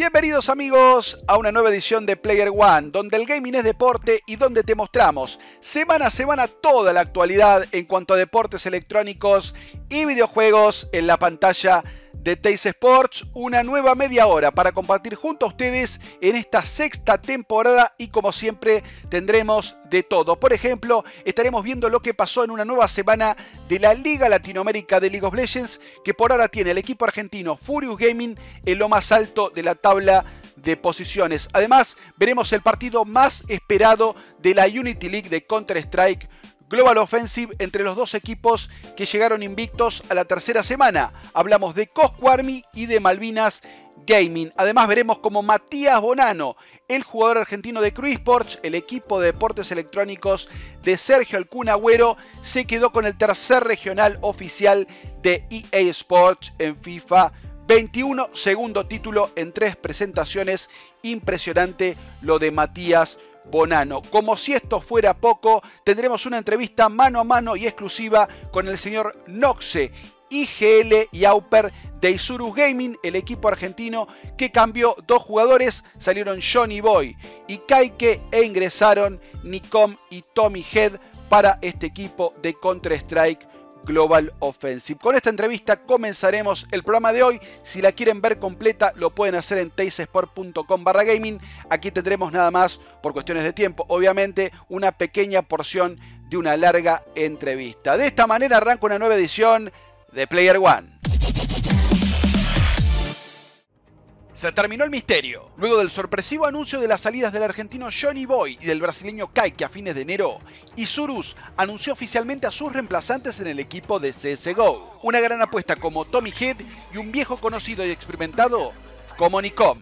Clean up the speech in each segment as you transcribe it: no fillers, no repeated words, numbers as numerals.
Bienvenidos amigos a una nueva edición de Player One, donde el gaming es deporte y donde te mostramos semana a semana toda la actualidad en cuanto a deportes electrónicos y videojuegos en la pantalla de Teis Sports. Una nueva media hora para compartir junto a ustedes en esta sexta temporada y como siempre tendremos de todo. Por ejemplo, estaremos viendo lo que pasó en una nueva semana de la Liga Latinoamérica de League of Legends, que por ahora tiene el equipo argentino Furious Gaming en lo más alto de la tabla de posiciones. Además, veremos el partido más esperado de la Unity League de Counter-Strike Global Offensive entre los dos equipos que llegaron invictos a la tercera semana. Hablamos de Cosco Army y de Malvinas Gaming. Además veremos como Matías Bonano, el jugador argentino de Crew Esports, el equipo de deportes electrónicos de Sergio El Kun Agüero, se quedó con el tercer regional oficial de EA Sports en FIFA 21, segundo título en 3 presentaciones. Impresionante lo de Matías Bonano. Como si esto fuera poco, tendremos una entrevista mano a mano y exclusiva con el señor Noxe, IGL y Auper de Isurus Gaming, el equipo argentino que cambió 2 jugadores. Salieron Johnny Boy y Kaike e ingresaron Nicom y Tommy Head para este equipo de Counter-Strike Global Offensive. Con esta entrevista comenzaremos el programa de hoy. Si la quieren ver completa lo pueden hacer en teisesport.com/gaming. Aquí tendremos nada más, por cuestiones de tiempo, obviamente, una pequeña porción de una larga entrevista. De esta manera arranca una nueva edición de Player One. Se terminó el misterio. Luego del sorpresivo anuncio de las salidas del argentino Johnny Boy y del brasileño Kaike a fines de enero, Isurus anunció oficialmente a sus reemplazantes en el equipo de CSGO. Una gran apuesta como Tommy Head y un viejo conocido y experimentado como Nicom.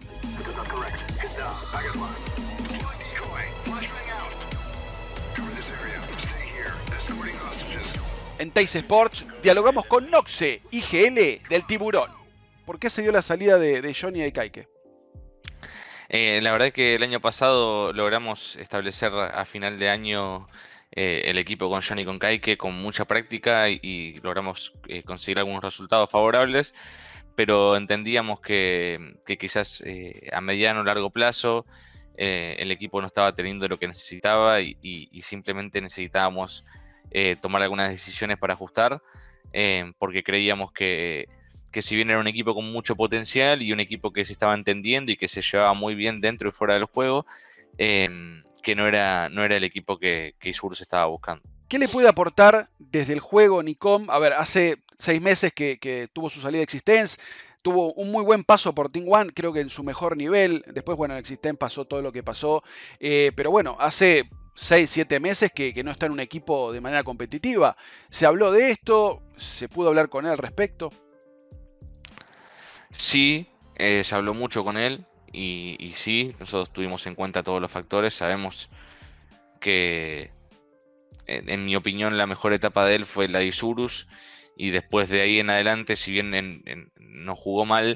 En Teis Sports dialogamos con Noxe, IGL del Tiburón. ¿Por qué se dio la salida de Johnny y de Kaike? La verdad que el año pasado logramos establecer a final de año el equipo con Johnny y con Kaike con mucha práctica y logramos conseguir algunos resultados favorables, pero entendíamos que quizás a mediano o largo plazo el equipo no estaba teniendo lo que necesitaba y simplemente necesitábamos tomar algunas decisiones para ajustar, porque creíamos que si bien era un equipo con mucho potencial y un equipo que se estaba entendiendo y que se llevaba muy bien dentro y fuera del juego, que no era el equipo que Isurus estaba buscando. ¿Qué le puede aportar desde el juego Nicom? A ver, hace 6 meses que tuvo su salida de Existence, tuvo un muy buen paso por Team One, creo que en su mejor nivel. Después, bueno, en Existence pasó todo lo que pasó, pero bueno, hace 6, 7 meses que no está en un equipo de manera competitiva. ¿Se habló de esto? ¿Se pudo hablar con él al respecto? Sí, se habló mucho con él y sí, nosotros tuvimos en cuenta todos los factores. Sabemos que, en mi opinión, la mejor etapa de él fue la de Isurus y después de ahí en adelante, si bien no jugó mal,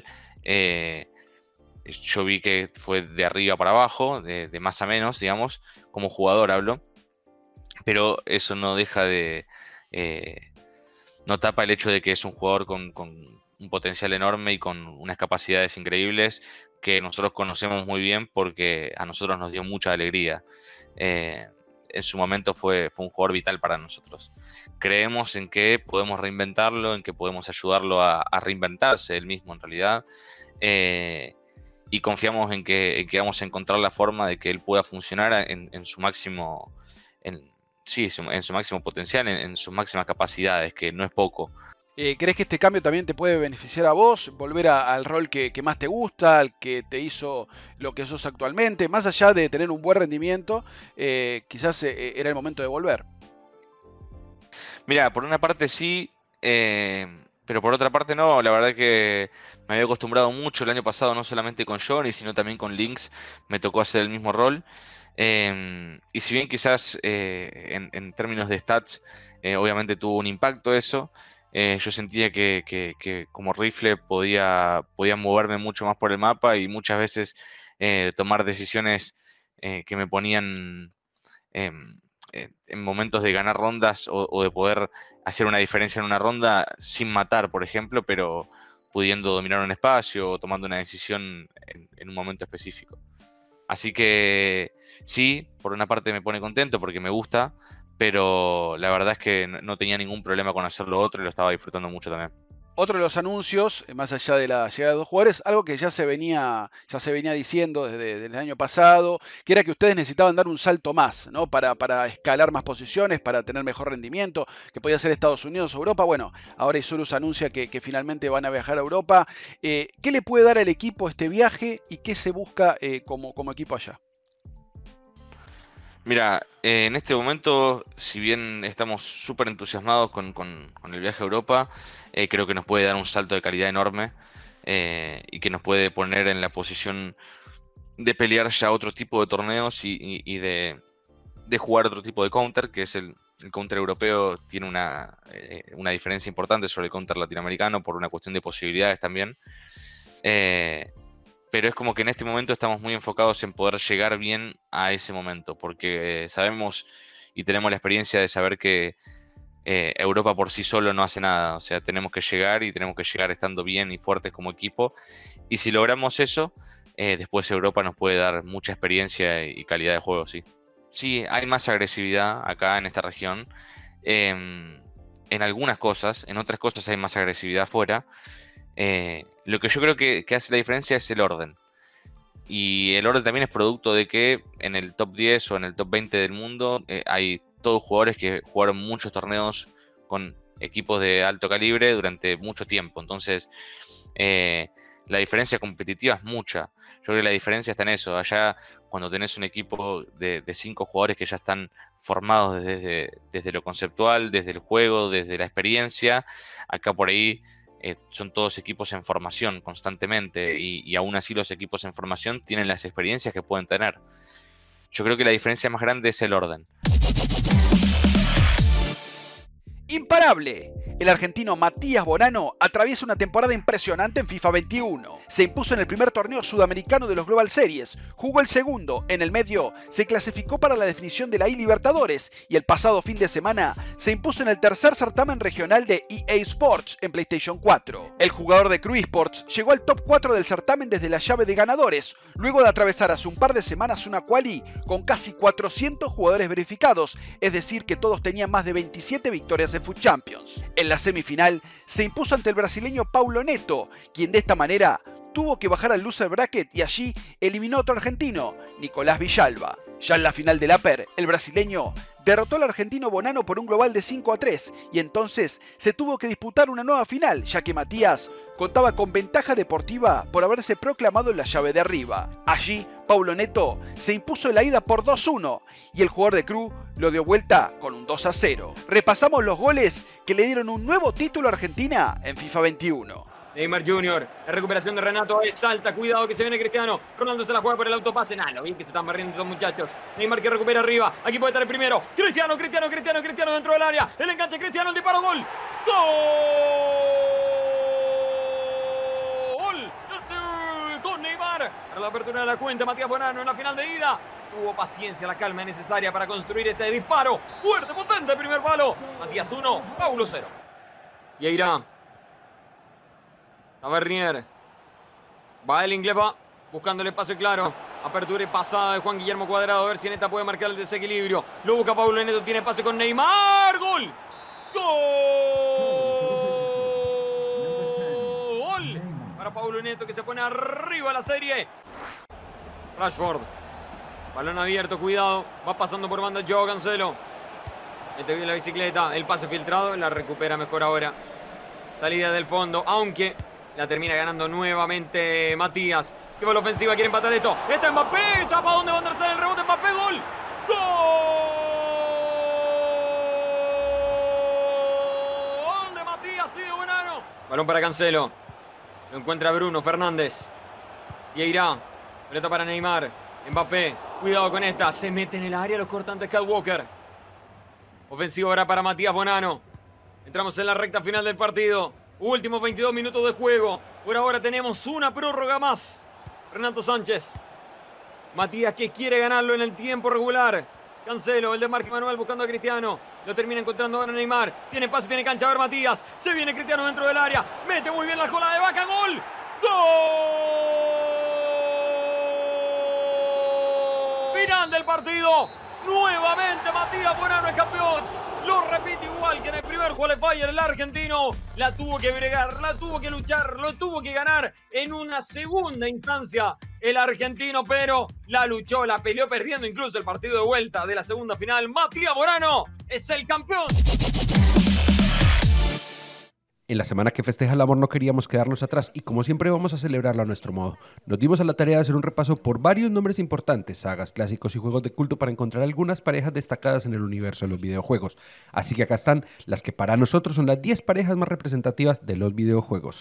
yo vi que fue de arriba para abajo, de más a menos, digamos, como jugador hablo, pero eso no deja de... no tapa el hecho de que es un jugador con un potencial enorme y con unas capacidades increíbles que nosotros conocemos muy bien porque a nosotros nos dio mucha alegría. En su momento fue un jugador vital para nosotros. Creemos en que podemos reinventarlo, en que podemos ayudarlo a reinventarse él mismo en realidad, y confiamos en que vamos a encontrar la forma de que él pueda funcionar en su máximo, en su máximo potencial, en sus máximas capacidades, que no es poco. ¿Crees que este cambio también te puede beneficiar a vos? ¿Volver al rol que más te gusta, al que te hizo lo que sos actualmente? Más allá de tener un buen rendimiento, quizás era el momento de volver. Mira, por una parte sí, pero por otra parte no. La verdad que me había acostumbrado mucho el año pasado, no solamente con Johnny, sino también con Lynx. Me tocó hacer el mismo rol. Y si bien quizás en términos de stats, obviamente tuvo un impacto eso, yo sentía que como rifle podía moverme mucho más por el mapa y muchas veces tomar decisiones que me ponían en momentos de ganar rondas o de poder hacer una diferencia en una ronda sin matar, por ejemplo, pero pudiendo dominar un espacio o tomando una decisión en un momento específico. Así que sí, por una parte me pone contento porque me gusta, pero la verdad es que no tenía ningún problema con hacer lo otro y lo estaba disfrutando mucho también. Otro de los anuncios, más allá de la llegada de dos jugadores, algo que ya se venía diciendo desde el año pasado, que era que ustedes necesitaban dar un salto más, ¿no? Para escalar más posiciones, para tener mejor rendimiento, que podía ser Estados Unidos o Europa. Bueno, ahora Isurus anuncia que finalmente van a viajar a Europa. ¿Qué le puede dar al equipo este viaje y qué se busca como equipo allá? Mira, en este momento, si bien estamos súper entusiasmados con el viaje a Europa, creo que nos puede dar un salto de calidad enorme y que nos puede poner en la posición de pelear ya otro tipo de torneos y de jugar otro tipo de counter, que es el counter europeo. Tiene una diferencia importante sobre el counter latinoamericano por una cuestión de posibilidades también. Pero es como que en este momento estamos muy enfocados en poder llegar bien a ese momento, porque sabemos y tenemos la experiencia de saber que Europa por sí solo no hace nada. O sea, tenemos que llegar y tenemos que llegar estando bien y fuertes como equipo. Y si logramos eso, después Europa nos puede dar mucha experiencia y calidad de juego, sí. Sí, hay más agresividad acá en esta región. En algunas cosas, en otras cosas hay más agresividad afuera. Lo que yo creo que hace la diferencia es el orden. Y el orden también es producto de que en el top 10 o en el top 20 del mundo hay todos jugadores que jugaron muchos torneos con equipos de alto calibre durante mucho tiempo. Entonces, la diferencia competitiva es mucha. Yo creo que la diferencia está en eso. Allá, cuando tenés un equipo de 5 jugadores que ya están formados desde lo conceptual, desde el juego, desde la experiencia, acá por ahí son todos equipos en formación constantemente y aún así los equipos en formación tienen las experiencias que pueden tener. Yo creo que la diferencia más grande es el orden. Imparable. El argentino Matías Bonanno atraviesa una temporada impresionante en FIFA 21. Se impuso en el primer torneo sudamericano de los Global Series, jugó el segundo, en el medio se clasificó para la definición de la I-Libertadores y el pasado fin de semana se impuso en el tercer certamen regional de EA Sports en PlayStation 4. El jugador de Crew Esports llegó al top 4 del certamen desde la llave de ganadores, luego de atravesar hace un par de semanas una quali con casi 400 jugadores verificados, es decir que todos tenían más de 27 victorias en FUT Champions. En la semifinal se impuso ante el brasileño Paulo Neto, quien de esta manera tuvo que bajar al loser bracket y allí eliminó a otro argentino, Nicolás Villalba. Ya en la final del Upper, el brasileño derrotó al argentino Bonanno por un global de 5-3 y entonces se tuvo que disputar una nueva final, ya que Matías contaba con ventaja deportiva por haberse proclamado en la llave de arriba. Allí, Paulo Neto se impuso en la ida por 2-1 y el jugador de Crew lo dio vuelta con un 2-0. Repasamos los goles que le dieron un nuevo título a Argentina en FIFA 21. Neymar Jr., la recuperación de Renato es alta, cuidado que se viene Cristiano, Ronaldo se la juega por el autopase, lo bien que se están barriendo estos muchachos, Neymar que recupera arriba, aquí puede estar el primero, Cristiano dentro del área, el enganche Cristiano, el disparo, gol, gol, con Neymar, para la apertura de la cuenta, Matías Bonanno en la final de ida, tuvo paciencia, la calma necesaria para construir este disparo, fuerte, potente, primer palo, Matías 1, Paulo 0, y ahí irá. Tavernier. Va el inglés, va buscando el espacio claro. Apertura y pasada de Juan Guillermo Cuadrado. A ver si Neta puede marcar el desequilibrio. Lo busca Paulo Neto. Tiene espacio con Neymar. ¡Gol! ¡Gol! Para Paulo Neto que se pone arriba la serie. Rashford. Balón abierto, cuidado. Va pasando por banda Joao Cancelo. Mete bien la bicicleta. El pase filtrado. La recupera mejor ahora. Salida del fondo. Aunque la termina ganando nuevamente Matías. Que va la ofensiva, quiere empatar esto. Está Mbappé, tapa donde va a entrar el rebote. Mbappé, gol. Gol de Matías, sí, Bonanno. Balón para Cancelo. Lo encuentra Bruno Fernández. Y irá. Pelota para Neymar. Mbappé, cuidado con esta. Se mete en el área, lo corta ante Kyle Walker. Ofensivo ahora para Matías Bonanno. Entramos en la recta final del partido. Últimos 22 minutos de juego. Por ahora tenemos una prórroga más. Renato Sánchez. Matías que quiere ganarlo en el tiempo regular. Cancelo, el desmarque Manuel buscando a Cristiano. Lo termina encontrando ahora Neymar. Tiene paso, tiene cancha. A ver Matías. Se viene Cristiano dentro del área. Mete muy bien la cola de Vaca. ¡Gol! ¡Gol! Final del partido. Nuevamente Matías Morano es campeón. Lo repite igual que en el primer qualifier. El argentino la tuvo que bregar, la tuvo que luchar, lo tuvo que ganar en una segunda instancia el argentino, pero la luchó, la peleó perdiendo incluso el partido de vuelta de la segunda final. Matías Morano es el campeón. En la semana que festeja el amor no queríamos quedarnos atrás y como siempre vamos a celebrarlo a nuestro modo. Nos dimos a la tarea de hacer un repaso por varios nombres importantes, sagas, clásicos y juegos de culto para encontrar algunas parejas destacadas en el universo de los videojuegos. Así que acá están las que para nosotros son las 10 parejas más representativas de los videojuegos.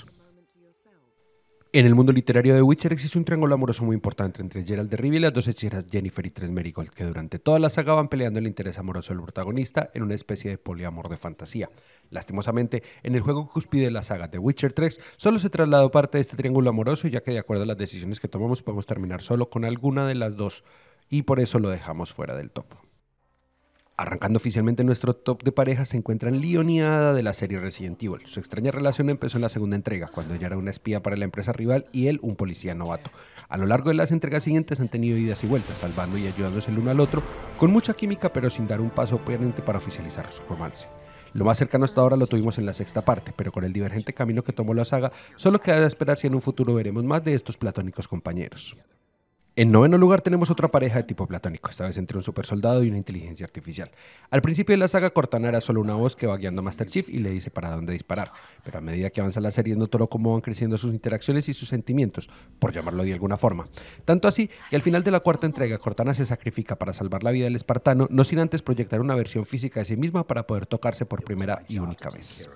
En el mundo literario de Witcher existe un triángulo amoroso muy importante entre Geralt de Rivia y las dos hechiceras Yennefer y Triss Merigold, que durante toda la saga van peleando el interés amoroso del protagonista en una especie de poliamor de fantasía. Lastimosamente, en el juego cúspide de la saga de Witcher 3, solo se trasladó parte de este triángulo amoroso, ya que de acuerdo a las decisiones que tomamos podemos terminar solo con alguna de las dos, y por eso lo dejamos fuera del top. Arrancando oficialmente nuestro top de parejas se encuentran Leon y Ada de la serie Resident Evil. Su extraña relación empezó en la segunda entrega, cuando ella era una espía para la empresa rival y él un policía novato. A lo largo de las entregas siguientes han tenido idas y vueltas, salvando y ayudándose el uno al otro, con mucha química pero sin dar un paso permanente para oficializar su romance. Lo más cercano hasta ahora lo tuvimos en la sexta parte, pero con el divergente camino que tomó la saga, solo queda esperar si en un futuro veremos más de estos platónicos compañeros. En noveno lugar tenemos otra pareja de tipo platónico, esta vez entre un supersoldado y una inteligencia artificial. Al principio de la saga, Cortana era solo una voz que va guiando a Master Chief y le dice para dónde disparar, pero a medida que avanza la serie es notorio cómo van creciendo sus interacciones y sus sentimientos, por llamarlo de alguna forma. Tanto así que al final de la cuarta entrega, Cortana se sacrifica para salvar la vida del espartano, no sin antes proyectar una versión física de sí misma para poder tocarse por primera y única vez.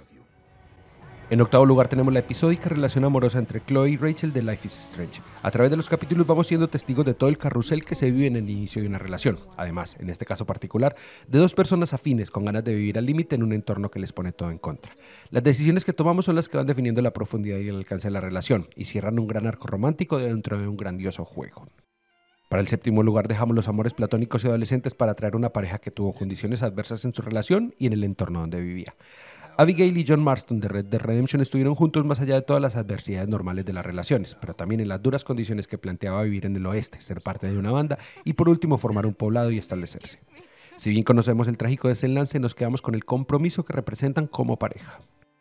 En octavo lugar tenemos la episódica relación amorosa entre Chloe y Rachel de Life is Strange. A través de los capítulos vamos siendo testigos de todo el carrusel que se vive en el inicio de una relación. Además, en este caso particular, de dos personas afines con ganas de vivir al límite en un entorno que les pone todo en contra. Las decisiones que tomamos son las que van definiendo la profundidad y el alcance de la relación y cierran un gran arco romántico dentro de un grandioso juego. Para el séptimo lugar dejamos los amores platónicos y adolescentes para traer una pareja que tuvo condiciones adversas en su relación y en el entorno donde vivía. Abigail y John Marston de Red Dead Redemption estuvieron juntos más allá de todas las adversidades normales de las relaciones, pero también en las duras condiciones que planteaba vivir en el oeste, ser parte de una banda y por último formar un poblado y establecerse. Si bien conocemos el trágico desenlace, nos quedamos con el compromiso que representan como pareja.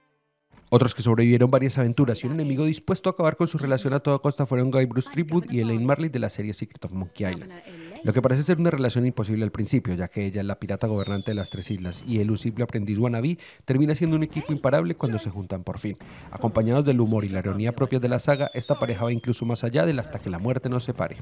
Otros que sobrevivieron varias aventuras y un enemigo dispuesto a acabar con su relación a toda costa fueron Guy Bruce Threepwood y Elaine Marley de la serie Secret of Monkey Island. Lo que parece ser una relación imposible al principio, ya que ella es la pirata gobernante de las tres islas y él un simple aprendiz wannabe, termina siendo un equipo imparable cuando se juntan por fin. Acompañados del humor y la ironía propias de la saga, esta pareja va incluso más allá del hasta que la muerte nos separe.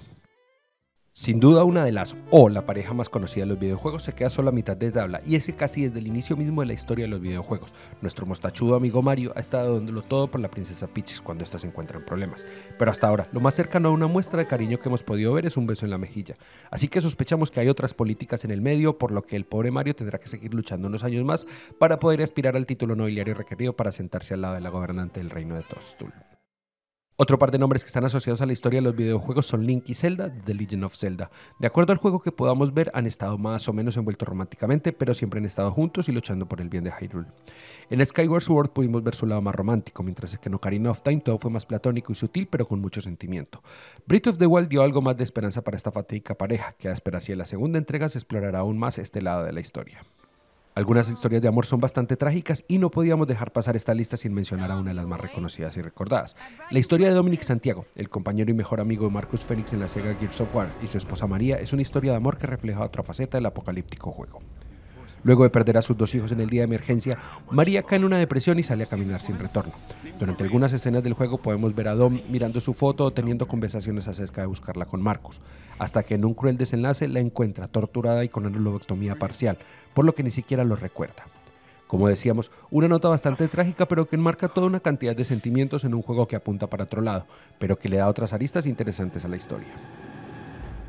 Sin duda una de las, o la pareja más conocida de los videojuegos, se queda solo a mitad de tabla, y ese casi desde el inicio mismo de la historia de los videojuegos. Nuestro mostachudo amigo Mario ha estado dándolo todo por la princesa Peach cuando ésta se encuentra en problemas. Pero hasta ahora, lo más cercano a una muestra de cariño que hemos podido ver es un beso en la mejilla. Así que sospechamos que hay otras políticas en el medio, por lo que el pobre Mario tendrá que seguir luchando unos años más para poder aspirar al título nobiliario requerido para sentarse al lado de la gobernante del reino de Toadstool. Otro par de nombres que están asociados a la historia de los videojuegos son Link y Zelda de The Legend of Zelda. De acuerdo al juego que podamos ver, han estado más o menos envueltos románticamente, pero siempre han estado juntos y luchando por el bien de Hyrule. En Skyward Sword pudimos ver su lado más romántico, mientras que en Ocarina of Time todo fue más platónico y sutil, pero con mucho sentimiento. Breath of the Wild dio algo más de esperanza para esta fatídica pareja, que a esperar si en la segunda entrega se explorará aún más este lado de la historia. Algunas historias de amor son bastante trágicas y no podíamos dejar pasar esta lista sin mencionar a una de las más reconocidas y recordadas. La historia de Dominic Santiago, el compañero y mejor amigo de Marcus Phoenix en la saga Gears of War, y su esposa María, es una historia de amor que refleja otra faceta del apocalíptico juego. Luego de perder a sus dos hijos en el día de emergencia, María cae en una depresión y sale a caminar sin retorno. Durante algunas escenas del juego podemos ver a Dom mirando su foto o teniendo conversaciones acerca de buscarla con Marcus, hasta que en un cruel desenlace la encuentra torturada y con una lobectomía parcial, por lo que ni siquiera lo recuerda. Como decíamos, una nota bastante trágica pero que enmarca toda una cantidad de sentimientos en un juego que apunta para otro lado, pero que le da otras aristas interesantes a la historia.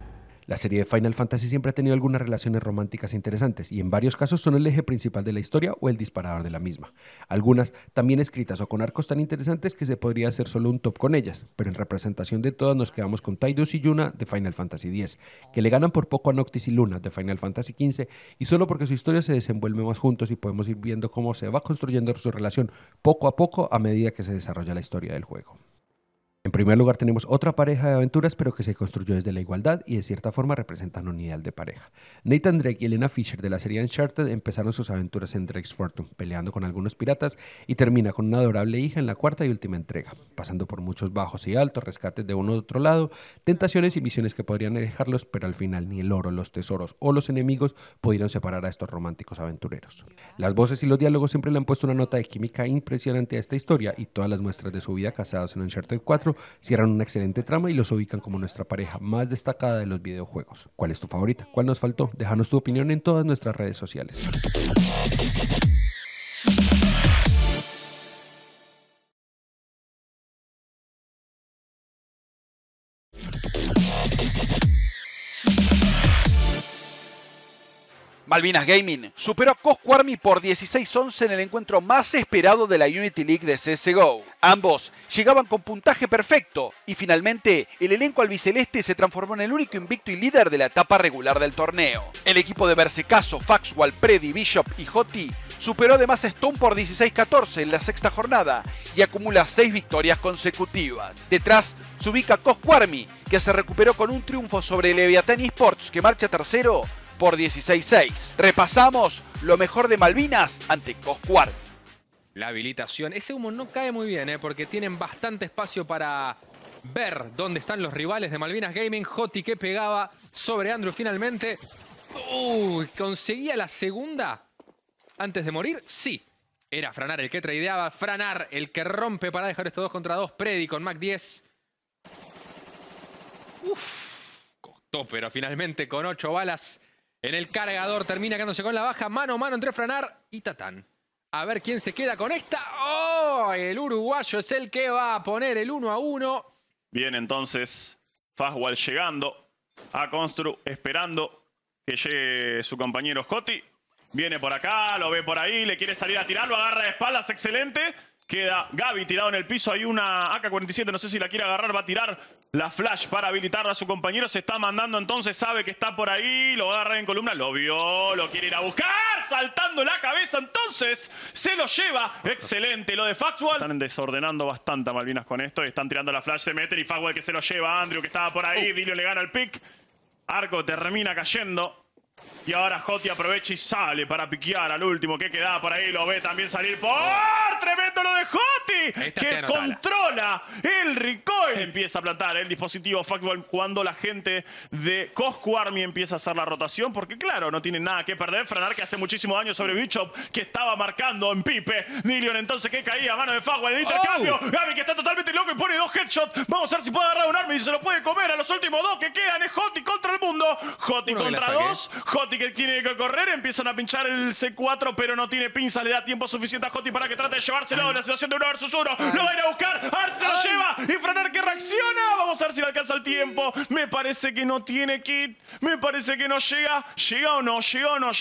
La serie de Final Fantasy siempre ha tenido algunas relaciones románticas interesantes y en varios casos son el eje principal de la historia o el disparador de la misma. Algunas también escritas o con arcos tan interesantes que se podría hacer solo un top con ellas, pero en representación de todas nos quedamos con Tidus y Yuna de Final Fantasy X, que le ganan por poco a Noctis y Luna de Final Fantasy XV y solo porque su historia se desenvuelve más juntos y podemos ir viendo cómo se va construyendo su relación poco a poco a medida que se desarrolla la historia del juego. En primer lugar tenemos otra pareja de aventuras pero que se construyó desde la igualdad y de cierta forma representan un ideal de pareja. Nathan Drake y Elena Fisher de la serie Uncharted empezaron sus aventuras en Drake's Fortune, peleando con algunos piratas y termina con una adorable hija en la cuarta y última entrega, pasando por muchos bajos y altos, rescates de uno de otro lado, tentaciones y misiones que podrían alejarlos, pero al final ni el oro, los tesoros o los enemigos pudieron separar a estos románticos aventureros. Las voces y los diálogos siempre le han puesto una nota de química impresionante a esta historia y todas las muestras de su vida casados en Uncharted 4 cierran una excelente trama y los ubican como nuestra pareja más destacada de los videojuegos. ¿Cuál es tu favorita? ¿Cuál nos faltó? Déjanos tu opinión en todas nuestras redes sociales. Malvinas Gaming superó a Cosco Army por 16-11 en el encuentro más esperado de la Unity League de CSGO. Ambos llegaban con puntaje perfecto y finalmente el elenco albiceleste se transformó en el único invicto y líder de la etapa regular del torneo. El equipo de Bersecaso, Faxwell, Predi, Bishop y Joti superó además a Stone por 16-14 en la sexta jornada y acumula 6 victorias consecutivas. Detrás se ubica Cosco Army, que se recuperó con un triunfo sobre Leviathan Esports, que marcha tercero por 16-6. Repasamos lo mejor de Malvinas ante Cosco Army. La habilitación. Ese humo no cae muy bien, porque tienen bastante espacio para ver dónde están los rivales de Malvinas Gaming. Joti que pegaba sobre Andrew finalmente. ¿Conseguía la segunda antes de morir? Sí. Era Franar el que tradeaba. Franar el que rompe para dejar estos 2 contra 2. Predi con Mac 10. Costó, pero finalmente con 8 balas en el cargador termina quedándose con la baja. Mano a mano entre Franar y Tatán. A ver quién se queda con esta. ¡Oh! El uruguayo es el que va a poner el 1-1. Bien, entonces, Fastwell llegando a Constru, esperando que llegue su compañero Joti. Viene por acá, lo ve por ahí, le quiere salir a tirar, lo agarra de espaldas, excelente. Queda Gaby tirado en el piso, hay una AK-47, no sé si la quiere agarrar, va a tirar la flash para habilitarla a su compañero. Se está mandando entonces, sabe que está por ahí, lo va a agarrar en columna, lo vio, lo quiere ir a buscar, saltando la cabeza, entonces se lo lleva. Excelente lo de Faxwell. Están desordenando bastante a Malvinas con esto, están tirando la flash, se meten y Faxwell que se lo lleva a Andrew que estaba por ahí, Dilio le gana el pick. Arco termina cayendo. Y ahora Joti aprovecha y sale para piquear al último que quedaba por ahí. Lo ve también salir por... ¡Tremendo lo de Joti! Que controla el recoil. Empieza a plantar el dispositivo Fuckball cuando la gente de Cosco Army empieza a hacer la rotación. Porque claro, no tienen nada que perder. Franar que hace muchísimo daño sobre Bishop, que estaba marcando en Pipe. Dillion entonces que caía a mano de Fuckball. El intercambio. Gaby que está totalmente loco y pone 2 headshots. Vamos a ver si puede agarrar un Army y se lo puede comer. A los últimos 2 que quedan es Joti contra el mundo. Joti contra 2. Joti que tiene que correr, empiezan a pinchar el C4, pero no tiene pinza, le da tiempo suficiente a Joti para que trate de llevárselo en la situación de 1 versus 1. Lo va a ir a buscar, Ars se lo lleva y Franar que reacciona. Vamos a ver si le alcanza el tiempo. Me parece que no tiene kit, me parece que no llega. ¿Llega o no? ¿Llega o no?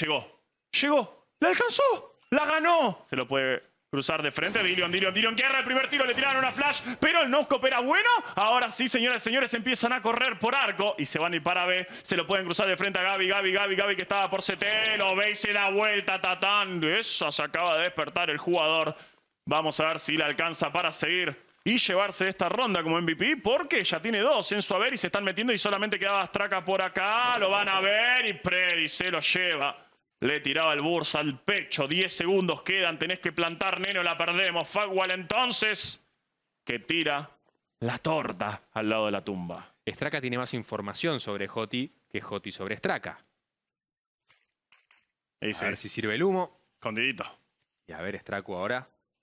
Llegó. ¿La alcanzó? ¡La ganó! Se lo puede cruzar de frente. Dillion que erra el primer tiro, le tiraron una flash, pero el no-scope era bueno. Ahora sí, señoras y señores, empiezan a correr por arco y se van a ir para B. Se lo pueden cruzar de frente a Gaby que estaba por CT. Lo ve y se da vuelta, Tatán. Esa se acaba de despertar el jugador. Vamos a ver si le alcanza para seguir y llevarse esta ronda como MVP, porque ya tiene 2 en su haber y se están metiendo y solamente quedaba Straka por acá. Lo van a ver y Predi se lo lleva. Le tiraba el Bursa al pecho. 10 segundos quedan. Tenés que plantar, neno. La perdemos. Fagwell entonces, que tira la torta al lado de la tumba. Straka tiene más información sobre Joti que Joti sobre Straka. A ver si sirve el humo. Escondidito. Y a ver, Straku ahora.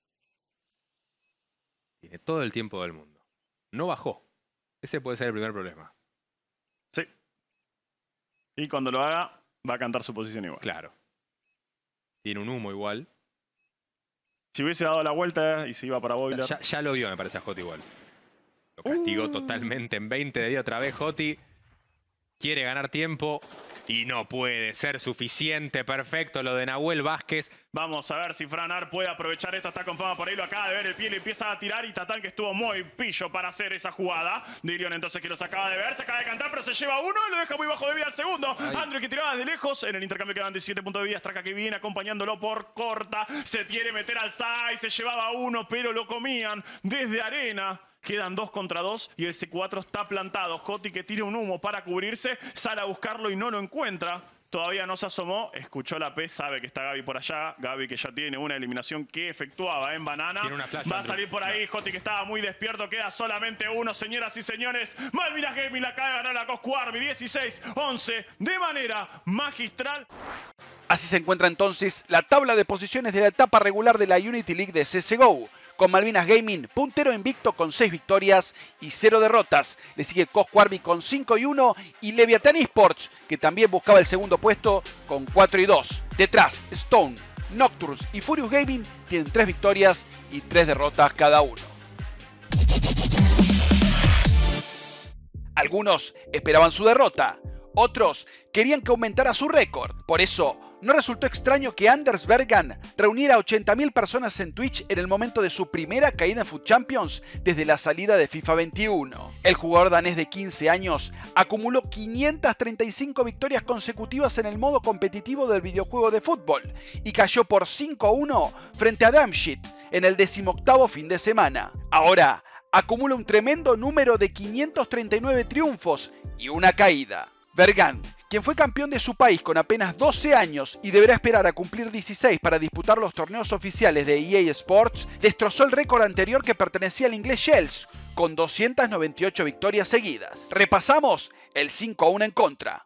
Tiene todo el tiempo del mundo. No bajó. Ese puede ser el primer problema. Sí. Y cuando lo haga, va a cantar su posición igual. Claro. Tiene un humo igual. Si hubiese dado la vuelta y se iba para Boiler. Ya lo vio, me parece, a Joti igual. Lo castigó totalmente en 20 de día otra vez Joti. quiere ganar tiempo y no puede ser suficiente. Perfecto lo de Nahuel Vázquez. Vamos a ver si Franar puede aprovechar esto. Está con fama por ahí, lo acaba de ver el pie, le empieza a tirar y Tatán, que estuvo muy pillo para hacer esa jugada. Dirion entonces, que los acaba de ver, se acaba de cantar, pero se lleva uno y lo deja muy bajo de vida al segundo. Andrew, que tiraba de lejos. En el intercambio quedan 17 puntos de vida. Straka, que viene acompañándolo por corta. Se quiere meter al side, se llevaba uno, pero lo comían desde arena. Quedan 2 contra 2 y el C4 está plantado. Joti, que tira un humo para cubrirse, sale a buscarlo y no lo encuentra. Todavía no se asomó, escuchó la P, sabe que está Gaby por allá. Gaby, que ya tiene una eliminación que efectuaba en Banana. Va a salir por ahí, Joti, que estaba muy despierto. Queda solamente uno, señoras y señores. Malvinas Gaming la acaba de ganar la Coscu Army 16-11 de manera magistral. Así se encuentra entonces la tabla de posiciones de la etapa regular de la Unity League de CSGO, con Malvinas Gaming puntero invicto con 6 victorias y 0 derrotas. Le sigue Coscu Army con 5-1 y Leviathan Esports, que también buscaba el segundo puesto con 4-2. Detrás, Stone, Nocturnes y Furious Gaming tienen 3 victorias y 3 derrotas cada uno. Algunos esperaban su derrota, otros querían que aumentara su récord. Por eso, no resultó extraño que Anders Bergan reuniera a 80.000 personas en Twitch en el momento de su primera caída en FUT Champions desde la salida de FIFA 21. El jugador danés de 15 años acumuló 535 victorias consecutivas en el modo competitivo del videojuego de fútbol y cayó por 5-1 frente a Damshit en el 18º fin de semana. Ahora acumula un tremendo número de 539 triunfos y una caída. Bergan, quien fue campeón de su país con apenas 12 años y deberá esperar a cumplir 16 para disputar los torneos oficiales de EA Sports, destrozó el récord anterior que pertenecía al inglés Shells, con 298 victorias seguidas. Repasamos el 5-1 en contra.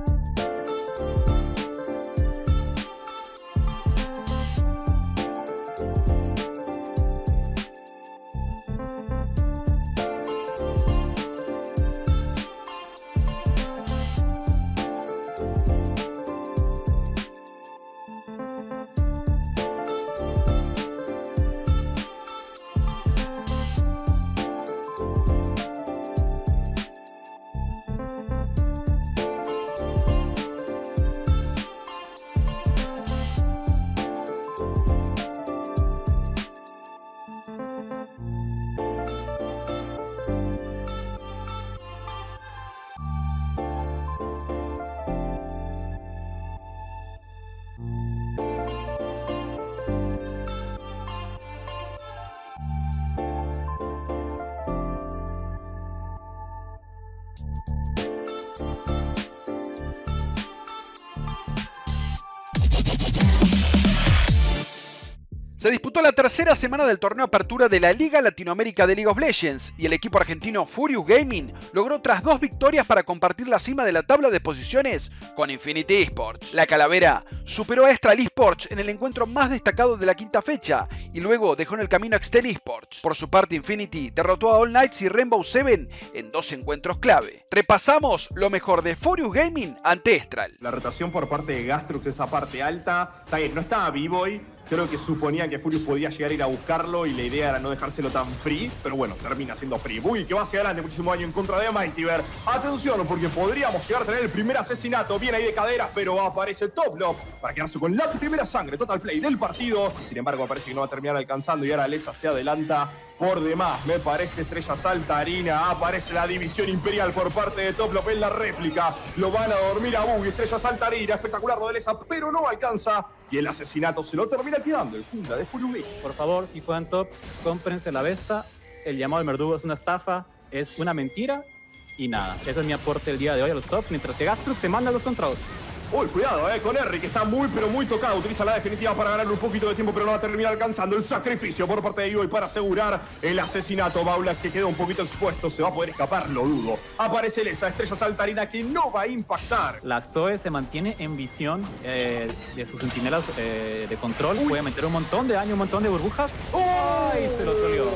Se disputó la tercera semana del torneo Apertura de la Liga Latinoamérica de League of Legends y el equipo argentino Furious Gaming logró tras 2 victorias para compartir la cima de la tabla de posiciones con Infinity Esports. La Calavera superó a Estral Esports en el encuentro más destacado de la quinta fecha y luego dejó en el camino a Extel Esports. Por su parte, Infinity derrotó a All Knights y Rainbow Seven en 2 encuentros clave. Repasamos lo mejor de Furious Gaming ante Estral. La rotación por parte de Gastrux, esa parte alta, está bien, no estaba B-Boy. Creo que suponía que Furious podía llegar a ir a buscarlo y la idea era no dejárselo tan free, pero bueno, termina siendo free. Buggy, que va hacia adelante, muchísimo daño en contra de Mightyver. Atención, porque podríamos llegar a tener el primer asesinato. Bien ahí de caderas, pero aparece Toplop para quedarse con la primera sangre. Total play del partido. Sin embargo, parece que no va a terminar alcanzando y ahora Lesa se adelanta por demás. Me parece Estrella Saltarina. Aparece la división imperial por parte de Toplop en la réplica. Lo van a dormir a Buggy. Estrella Saltarina. Espectacular lo de Lesa, pero no alcanza. Y el asesinato se lo termina quedando el Jungla de Furious. Por favor, si juegan top, cómprense la Vesta. El llamado del Verdugo es una estafa, es una mentira y nada. Ese es mi aporte el día de hoy a los top, mientras que Gastrux se manda a los contra 2. Uy, cuidado, con Henry, que está muy, pero muy tocado. Utiliza la definitiva para ganarle un poquito de tiempo, pero no va a terminar alcanzando. El sacrificio por parte de Ioi para asegurar el asesinato. Baula, que quedó un poquito expuesto, se va a poder escapar, lo dudo. Aparece Lesa, Estrella Saltarina, que no va a impactar. La Zoe se mantiene en visión de sus sentinelas de control. Puede meter un montón de daño, un montón de burbujas. ¡Oh! ¡Ay, se lo troleó!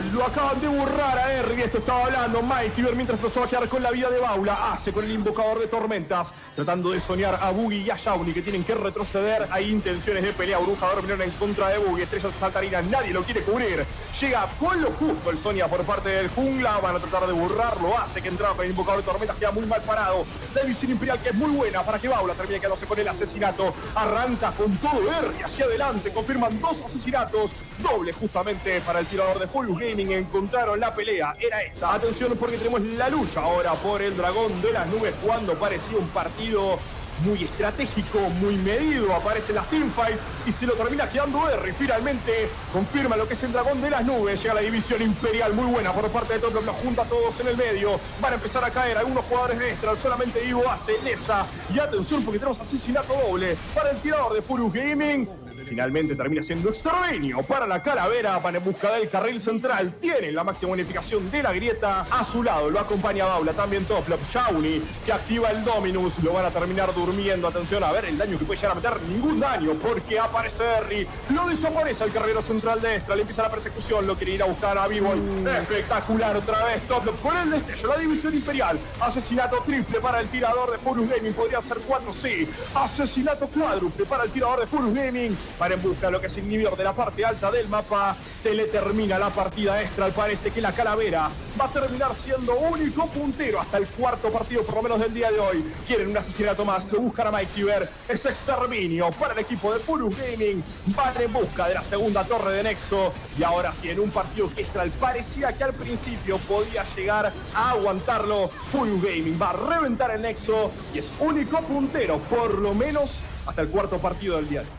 lo acaban de burrar a Erri. Esto estaba hablando MightyVer mientras empezó a quedar con la vida de Baula. Hace con el invocador de tormentas, tratando de soñar a Boogie y a Shawnee, que tienen que retroceder. Hay intenciones de pelea. Bruja Dorminón en contra de Boogie. Estrellas saltarinas, nadie lo quiere cubrir. Llega con lo justo el Sonia por parte del jungla. Van a tratar de burrarlo. Hace que entraba con el invocador de tormentas. Queda muy mal parado. La división imperial, que es muy buena para que Baula termine quedándose con el asesinato. Arranca con todo Erri hacia adelante. Confirman 2 asesinatos. Doble justamente para el tirador de Furious Gaming. Encontraron la pelea. Era esta. Atención, porque tenemos la lucha ahora por el dragón de las nubes, cuando parecía un partido muy estratégico, muy medido. Aparecen las teamfights y se lo termina quedando Erri. Finalmente confirma lo que es el dragón de las nubes. Llega la división imperial, muy buena por parte de Top. Los junta a todos en el medio. Van a empezar a caer algunos jugadores de Estral. Solamente Ivo hace Lesa. Y atención, porque tenemos asesinato doble para el tirador de Furious Gaming. Finalmente termina siendo exterminio para la calavera. Van en busca del carril central. Tienen la máxima bonificación de la grieta. A su lado lo acompaña Baula, también Toplop. Shawnee, que activa el Dominus. Lo van a terminar durmiendo. Atención a ver el daño que puede llegar a meter. Ningún daño, porque aparece Erri. Lo desaparece el carrero central de Estral. Empieza la persecución. Lo quiere ir a buscar a B-Boy. Espectacular otra vez Toplop con el destello. La división imperial. Asesinato triple para el tirador de Furious Gaming. Podría ser 4-C. Asesinato cuádruple para el tirador de Furious Gaming. Para en busca de lo que es el inhibidor de la parte alta del mapa. Se le termina la partida a Estral. Parece que la calavera va a terminar siendo único puntero hasta el cuarto partido, por lo menos del día de hoy. Quieren un asesinato más, lo buscan a MightyVer. Es exterminio para el equipo de Furious Gaming. Van en busca de la segunda torre de Nexo. Y ahora sí, en un partido que Estral parecía que al principio podía llegar a aguantarlo, Furious Gaming va a reventar el Nexo y es único puntero, por lo menos hasta el cuarto partido del día de hoy.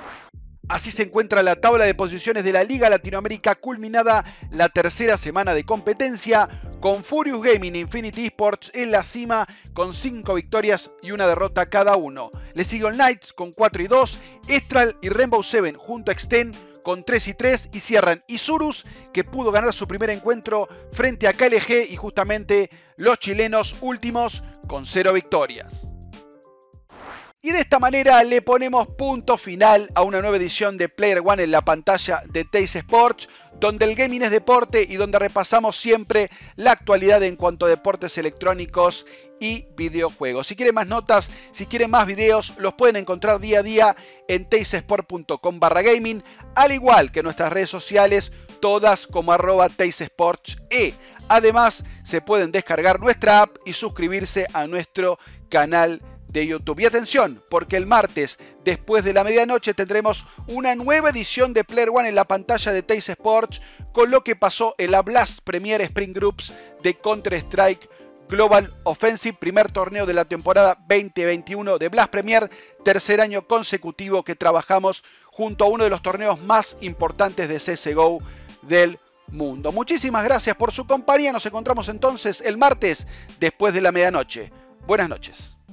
Así se encuentra la tabla de posiciones de la Liga Latinoamérica, culminada la tercera semana de competencia, con Furious Gaming e Infinity Esports en la cima con 5 victorias y 1 derrota cada uno. Le sigue All Knights con 4-2, Estral y Rainbow Seven junto a Extend con 3-3 y cierran Isurus, que pudo ganar su primer encuentro frente a KLG, y justamente los chilenos últimos con 0 victorias. Y de esta manera le ponemos punto final a una nueva edición de Player One en la pantalla de Teis Sports, donde el gaming es deporte y donde repasamos siempre la actualidad en cuanto a deportes electrónicos y videojuegos. Si quieren más notas, si quieren más videos, los pueden encontrar día a día en teisesport.com/gaming, al igual que en nuestras redes sociales, todas como @teisesportse. Además, se pueden descargar nuestra app y suscribirse a nuestro canal de YouTube. Y atención, porque el martes, después de la medianoche, tendremos una nueva edición de Player One en la pantalla de Teis Sports, con lo que pasó en la Blast Premier Spring Groups de Counter-Strike Global Offensive, primer torneo de la temporada 2021 de Blast Premier, tercer año consecutivo que trabajamos junto a uno de los torneos más importantes de CSGO del mundo. Muchísimas gracias por su compañía. Nos encontramos entonces el martes, después de la medianoche. Buenas noches.